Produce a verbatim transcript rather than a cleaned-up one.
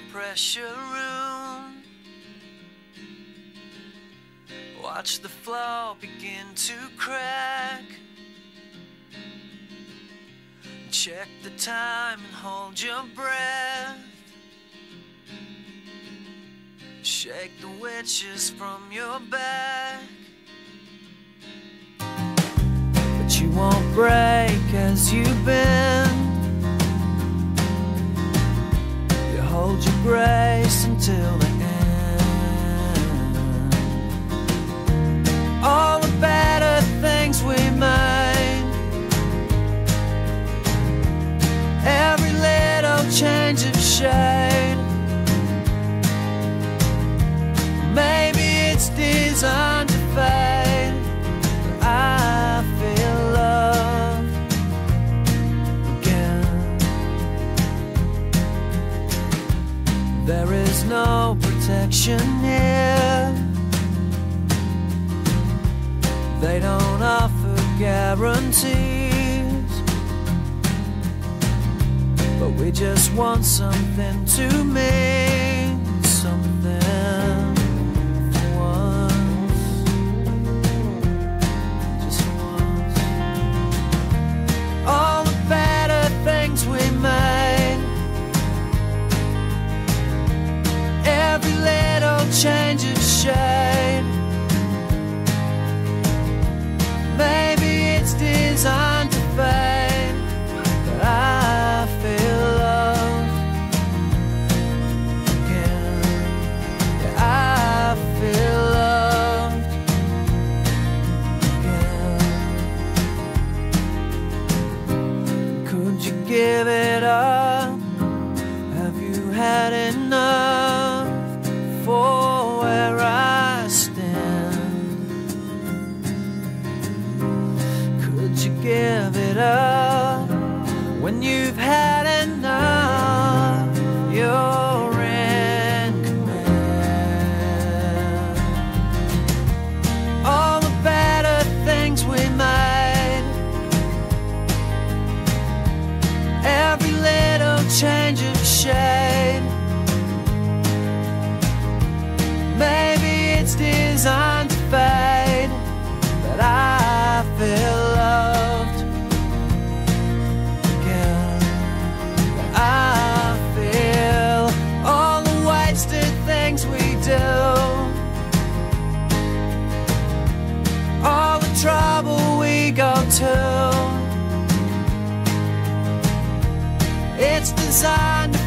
pressure room. Watch the floor begin to crack. Check the time and hold your breath. Shake the witches from your back. But you won't break as you bend. You hold your grace until the end. All the better things we made, every little change of shade, maybe it's designed to fade, but I feel love again. There is no protection here. They don't offer guarantees, but we just want something to mean something for once, just once. All the better things we made, every little change of shade, maybe it's designed to fade, but I feel loved again. Yeah, I feel loved again. Could you give it up? Have you had enough for where I stand? Could you give it up when you've had enough? You're in command. All the better things we made, every little change of shade, maybe it's designed to fade, but I feel loved again. I feel all the wasted things we do, all the trouble we go to, it's designed to